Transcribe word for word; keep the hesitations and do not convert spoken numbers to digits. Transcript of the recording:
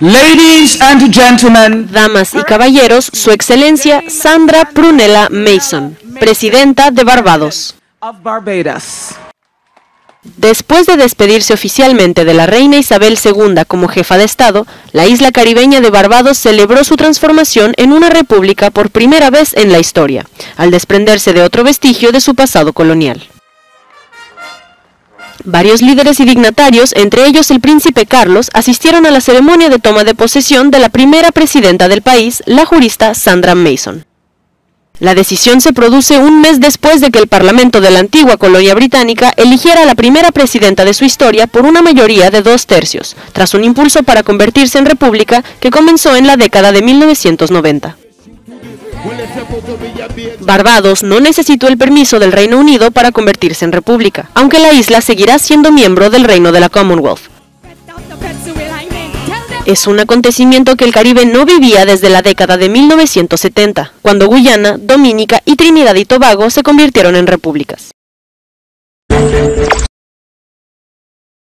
Ladies and gentlemen, damas y caballeros, Su Excelencia Sandra Prunella Mason, Presidenta de Barbados. of Barbados. Después de despedirse oficialmente de la reina Isabel segunda como jefa de Estado, la isla caribeña de Barbados celebró su transformación en una república por primera vez en la historia, al desprenderse de otro vestigio de su pasado colonial. Varios líderes y dignatarios, entre ellos el príncipe Carlos, asistieron a la ceremonia de toma de posesión de la primera presidenta del país, la jurista Sandra Mason. La decisión se produce un mes después de que el Parlamento de la antigua colonia británica eligiera a la primera presidenta de su historia por una mayoría de dos tercios, tras un impulso para convertirse en república que comenzó en la década de mil novecientos noventa. Barbados no necesitó el permiso del Reino Unido para convertirse en república, aunque la isla seguirá siendo miembro del Reino de la Commonwealth. Es un acontecimiento que el Caribe no vivía desde la década de mil novecientos setenta, cuando Guyana, Dominica y Trinidad y Tobago se convirtieron en repúblicas.